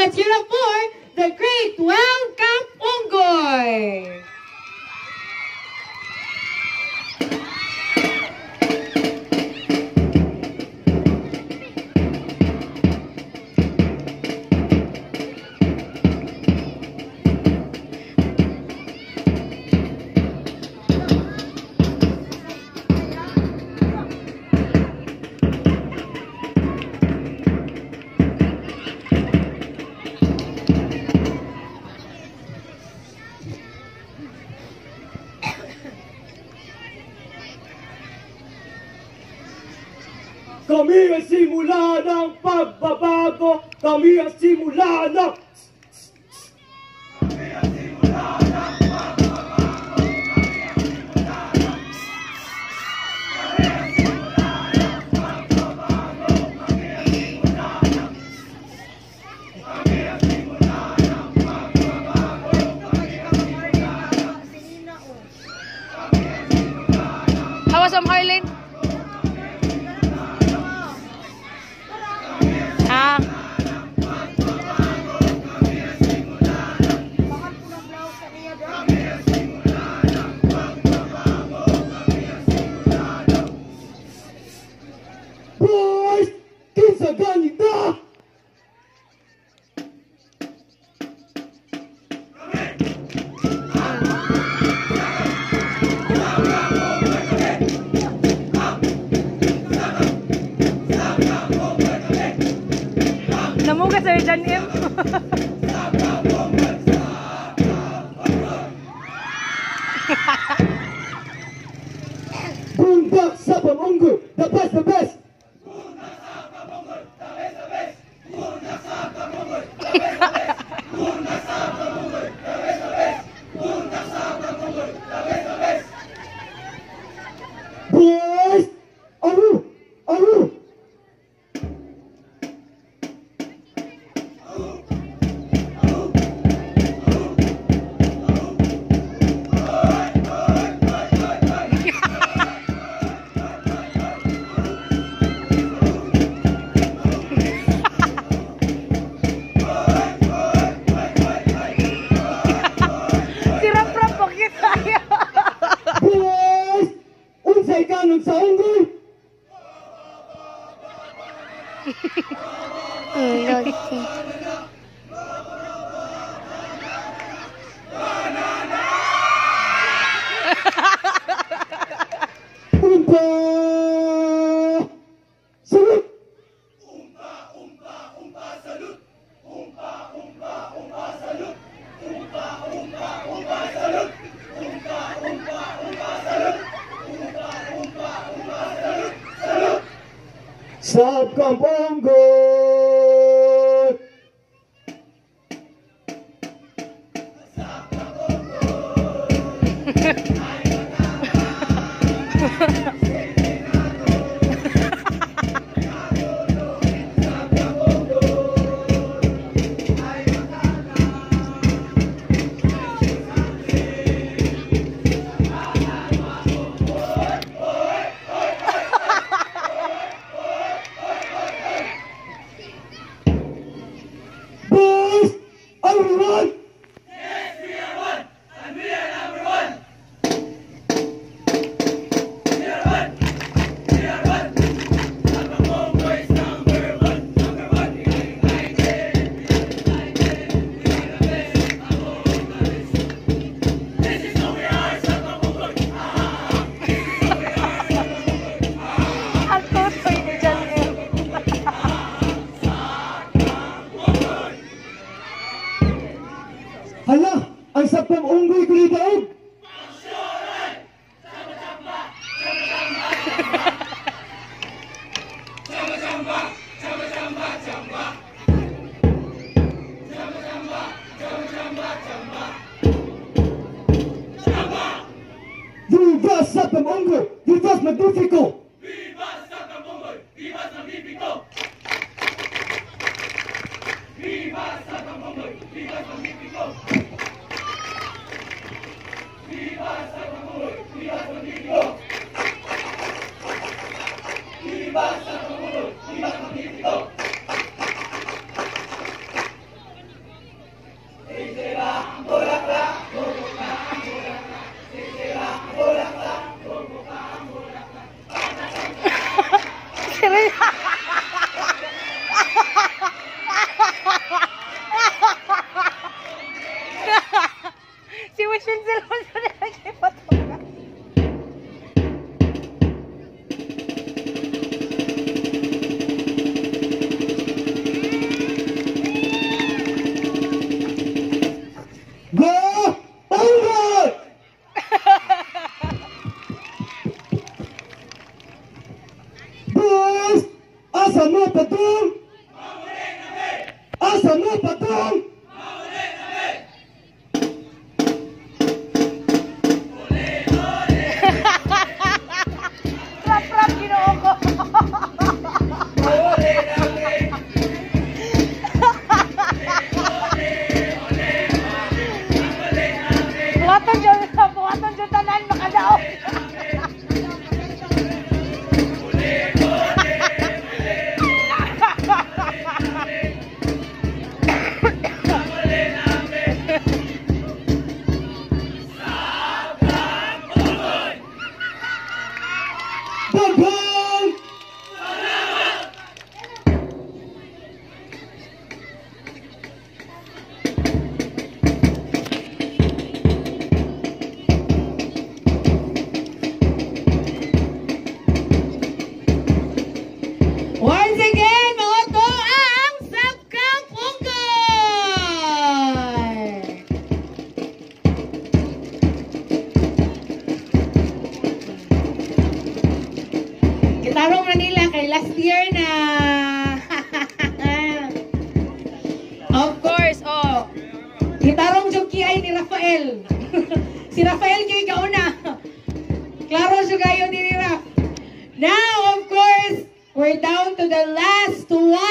let's hear it for the Grade 12 Camp Unggoy. Kami ang simula ng pagbabago. Kami ang simula ng... Kami ang simula ng pagbabago. Kami ang simula ng pagbabago. Kami ang simula ng... Kami ang simula ng pagbabago. Kami ang simula ng... Kami ang simula ng... Hawas om Harlin. Boys, kinsa ganita? Namo ka Sir John M. Bundak sa Pamunggoy, the best, the best. Boys, aru, aru. Sirap-rap po kita. Boys, unsay kanon sa unggoy? Umpa! Salut! Umpa, umpa, umpa, salut! Umpa, umpa, umpa, salut! Umpa, umpa, umpa, salut! Umpa, umpa, umpa, salut! Umpa, umpa, umpa, salut! Salut! Sa Kamponggoy! Sa Kamponggoy! Boys, are we one? Yes, we are one, and we are number one. We are one, we are one. Sa Kamponggoy is number one, number one. We are united, we are united. We are the best, among the best. This is who we are, sa Kamponggoy. This is who we are, sa Kamponggoy. Ang tutoy ni John M. Hala, ang sapang unggoy ko daog. Viva sapang unggoy! Viva magnifico! Viva sapang unggoy! Viva magnifico! Viva sapang unggoy! Viva magnifico! Viva sapang unggoy! Viva magnifico! Viva sapang unggoy! Viva magnifico! Sa mo patong! Rap-rap ginoo ko. Bukaton dyan tanan, makadaog. Daghang! Once again, mauto ang Subcamp Unggoy! Gitarong na nila kay last year na. Of course, oh. Gitarong jockey ay ni Rafael. Si Rafael kayo kauna. Klaro siya kayo ni Raf. Now, of course, we're down to the last one.